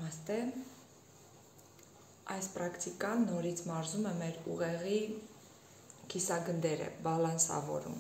Նամաստե, այս պրակտիկան նորից մարզում է մեր ուղեղի կիսագնդերը, բալանսավորում։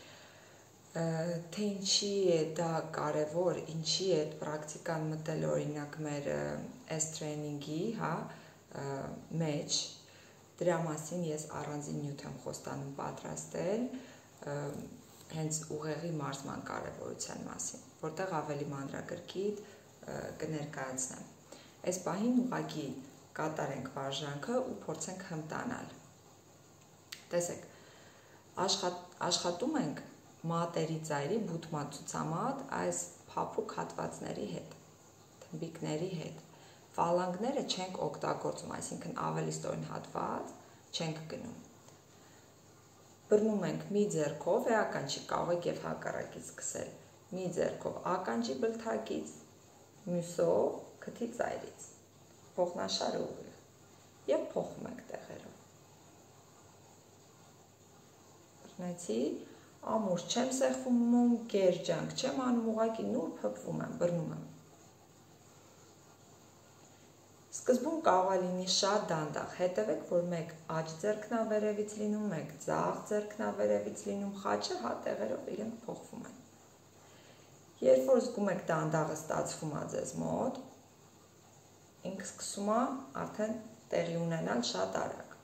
Թե ինչի է դա կարևոր, ինչի է այդ պրակտիկան մտել օրինակ մեր S-տրեյնինգի մեջ, դրա մասին ես առանձին նյութ եմ խոստանում պատրաստել, հենց ուղեղի մարզման կարևորության մասին, որտեղ ավելի մանրակրկիտ կներկայացնեմ։ Այս պահին ուղղակի կատարենք վարժանքը ու փորձենք հմտանալ։ Տեսեք, աշխատում ենք մատերի ծայրի, բութմատ ցուցամատ, այս փափուկ հատվածների հետ, թմբիկների հետ։ Ֆալանգները չենք օգտագործում, այսինքն ավելի ստորին հատված չենք գնում։ Բռնում ենք մի ձեռքով, ականջի, կարող եք եւ հակառակից սկսել։ Մի ձեռքով ականջի բլթակից, մյուսով քթի ծայրից, փոխնաշարը ուղիղ եւ փոխում ենք տեղերով։ Բռնեցի, ամուր չեմ սեղմում, գերջանք չեմ անում, ուղղակի նուրբ հպվում եմ, բռնում եմ։ Սկզբում կարող է լինի շատ դանդաղ, հետևեք, որ մեկ աջ ձեռքն է վերևից լինում, մեկ ձախ ձեռքն է վերևից լինում, խաչը տեղերով իրենք փոխվում են։ Երբ որ զգում եք դանդաղը ստացվում է ձեզ մոտ, ինքը սկսում է արդեն տեղի ունենալ շատ արագ։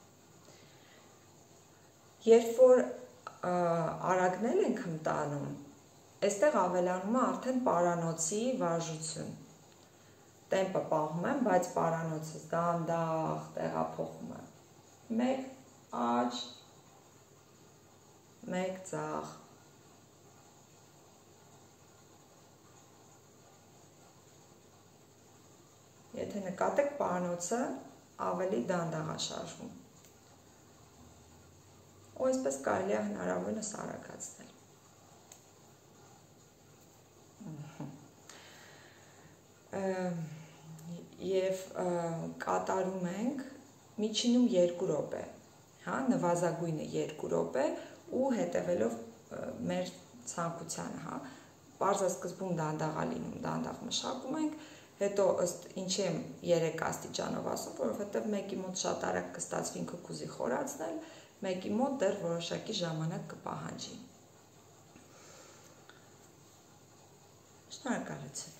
Երբ որ արագնել ենք հմտանում, այստեղ ավելանում է արդեն պարանոցի վարժություն։ Տեմպը պահում եմ, բայց պարանոցս դանդաղ տեղափոխում եմ։ Մեկ աջ, մեկ ձախ։ Եթե նկատեք, պարանոցը ավելի դանդաղ է շարժվում։ Ու այսպես կարելի է հնարավորինս արագացնել։ Եվ կատարում ենք միջինում 2 րոպե, նվազագույնը 2 րոպե ու հետևելով մեր ցանկությանը, պարզասկզբում դանդաղ է լինում, դանդաղ մշակում ենք, հետո ըստ ինչի եմ 3 աստիճանով ասում, որովհետև մեկի մոտ շատ արագ կստացվի ինքը կուզի խորացնել, մեկի մոտ դեռ որոշակի ժամանակ կպահանջի։ Շնորհակալություն։